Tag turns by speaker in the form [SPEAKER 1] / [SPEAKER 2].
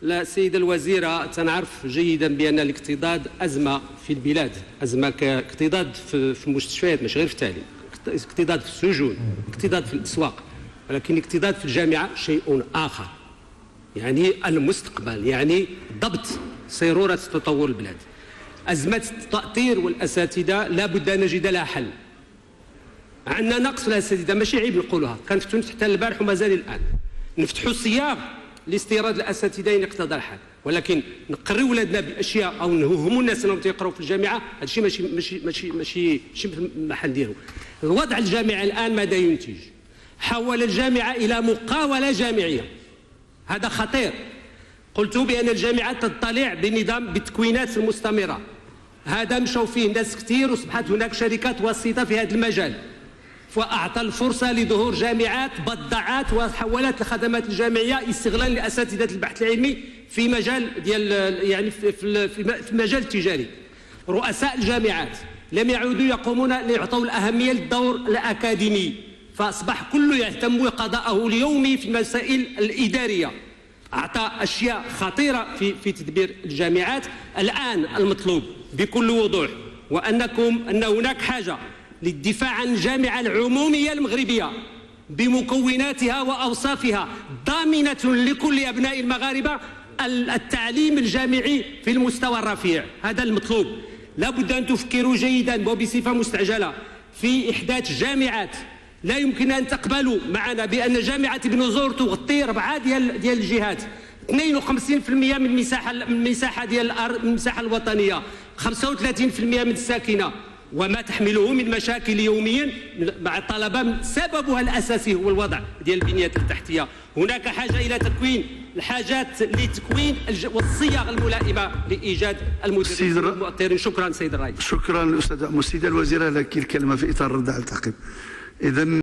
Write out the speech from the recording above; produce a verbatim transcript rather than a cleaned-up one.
[SPEAKER 1] لا السيدة الوزيرة، تنعرف جيدا بأن الاكتظاظ أزمة في البلاد، أزمة كاكتظاظ في المستشفيات مش غير في التعليم، اكتظاظ في السجون، اكتظاظ في الأسواق، ولكن اكتظاظ في الجامعة شيء آخر. يعني المستقبل، يعني ضبط صيرورة تطور البلاد. أزمة التأطير والأساتذة لا بد أن نجد لها حل. عندنا نقص في الأساتذة، ماشي عيب نقولها، كنفتحوا حتى البارح وما زال الآن. نفتحوا الصياغ لاستيراد الأساتذة إن اقتضى الحال، ولكن نقري ولادنا بأشياء أو نوهموا الناس أنهم تيقراوا في الجامعة، هذا الشيء ماشي ماشي ماشي ماشي ماشي في المحل ديالو. الوضع الجامعي الآن ماذا ينتج؟ حول الجامعة إلى مقاولة جامعية. هذا خطير. قلت بأن الجامعة تطلع بنظام بالتكوينات المستمرة. هذا مشوا فيه ناس كثير وأصبحت هناك شركات وسيطة في هذا المجال، فأعطى الفرصة لظهور جامعات بدعات وحولت الخدمات الجامعية استغلال لأساتذة البحث العلمي في مجال ديال يعني في في المجال التجاري. رؤساء الجامعات لم يعودوا يقومون ليعطوا الأهمية للدور الأكاديمي، فأصبح كل يهتم قضاءه اليومي في المسائل الإدارية. أعطى أشياء خطيرة في في تدبير الجامعات. الآن المطلوب بكل وضوح وأنكم أن هناك حاجة للدفاع عن الجامعة العمومية المغربية بمكوناتها وأوصافها، ضامنة لكل أبناء المغاربة التعليم الجامعي في المستوى الرفيع. هذا المطلوب. لا بد أن تفكروا جيدا وبصفة مستعجلة في إحداث جامعات. لا يمكن أن تقبلوا معنا بأن جامعة ابن زور تغطي أربعة ديال ديال الجهات، اثنين وخمسين بالمئة من المساحة من المساحة ديال الأرض، من المساحة الوطنية، خمسة وثلاثين بالمئة من الساكنة، وما تحمله من مشاكل يوميا مع الطلبة سببها الأساسي هو الوضع ديال البنية التحتية. هناك حاجة إلى تكوين الحاجات لتكوين والصيغ الملائمة لإيجاد المدرسين والمؤطرين. شكرا سيد الرئيس.
[SPEAKER 2] شكرا الأستاذ السيدة الوزيرة لك الكلمة في إطار الرد على التعقيب. إذن